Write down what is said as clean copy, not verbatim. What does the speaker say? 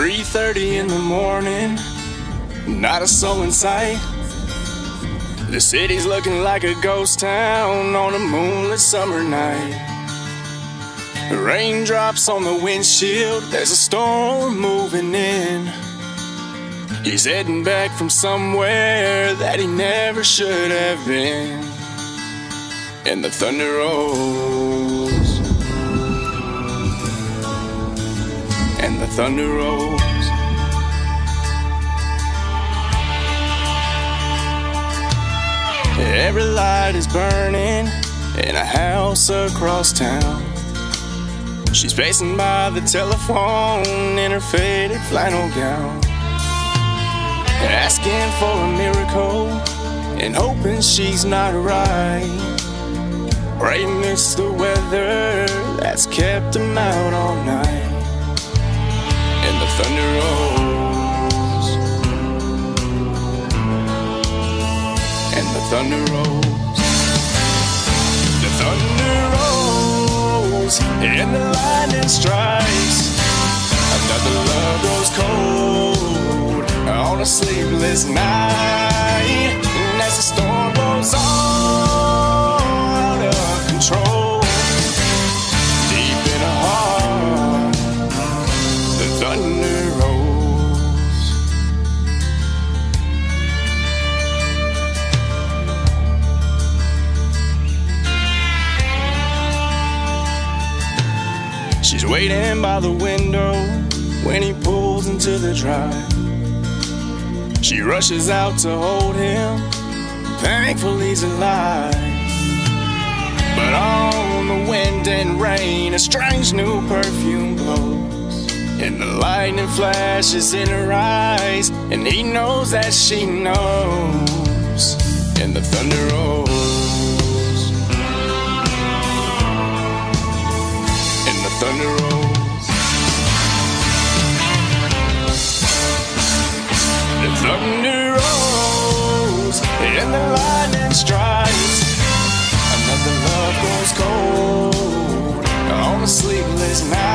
3:30 in the morning, not a soul in sight. The city's looking like a ghost town on a moonlit summer night. Raindrops on the windshield, there's a storm moving in. He's heading back from somewhere that he never should have been. And the thunder rolls, and the thunder rolls. Every light is burning in a house across town. She's pacing by the telephone in her faded flannel gown, asking for a miracle and hoping she's not right. Praying it's the weather that's kept him out all night. And the thunder rolls, and the thunder rolls. The thunder rolls, and the lightning strikes. Another love goes cold on a sleepless night. And as the storm blows on out of control, deep in her heart, the thunder rolls. She's waiting by the window when he pulls into the drive. She rushes out to hold him, thankful he's alive. But on the wind and rain, a strange new perfume blows, and the lightning flashes in her eyes, and he knows that she knows. And the thunder rolls, and the thunder rolls. The thunder rolls, and the lightning strikes. Another love goes cold on a sleepless night.